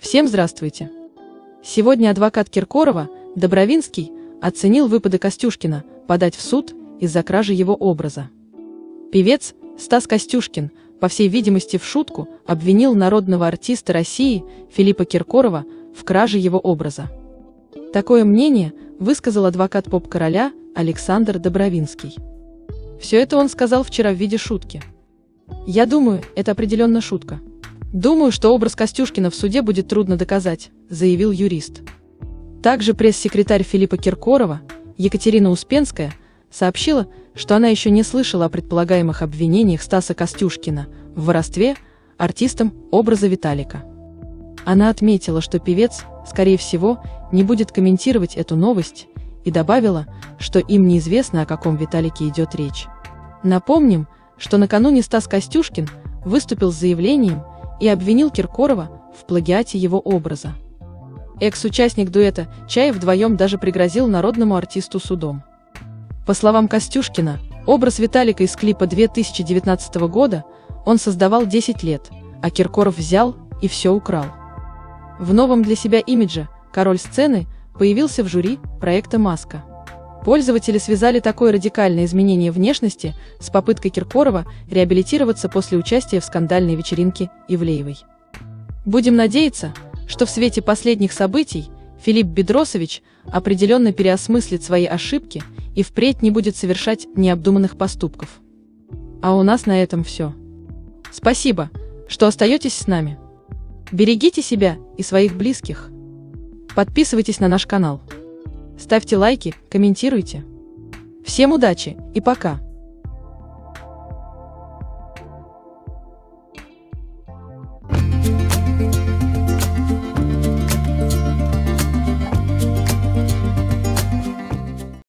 Всем здравствуйте! Сегодня адвокат Киркорова, Добровинский, оценил выпады Костюшкина подать в суд из-за кражи его образа. Певец Стас Костюшкин, по всей видимости в шутку, обвинил народного артиста России Филиппа Киркорова в краже его образа. Такое мнение высказал адвокат поп-короля Александр Добровинский. Все это он сказал вчера в виде шутки. «Я думаю, это определенно шутка. Думаю, что образ Костюшкина в суде будет трудно доказать», заявил юрист. Также пресс-секретарь Филиппа Киркорова Екатерина Успенская сообщила, что она еще не слышала о предполагаемых обвинениях Стаса Костюшкина в воровстве артистом образа Виталика. Она отметила, что певец, скорее всего, не будет комментировать эту новость, и добавила, что им неизвестно, о каком Виталике идет речь. Напомним, что накануне Стас Костюшкин выступил с заявлением и обвинил Киркорова в плагиате его образа. Экс-участник дуэта «Чай» вдвоем даже пригрозил народному артисту судом. По словам Костюшкина, образ Виталика из клипа 2019 года он создавал 10 лет, а Киркоров взял и все украл. В новом для себя имидже король сцены появился в жюри проекта «Маска». Пользователи связали такое радикальное изменение внешности с попыткой Киркорова реабилитироваться после участия в скандальной вечеринке Ивлеевой. Будем надеяться, что в свете последних событий Филипп Бедросович определенно переосмыслит свои ошибки и впредь не будет совершать необдуманных поступков. А у нас на этом все. Спасибо, что остаетесь с нами. Берегите себя и своих близких. Подписывайтесь на наш канал. Ставьте лайки, комментируйте. Всем удачи и пока!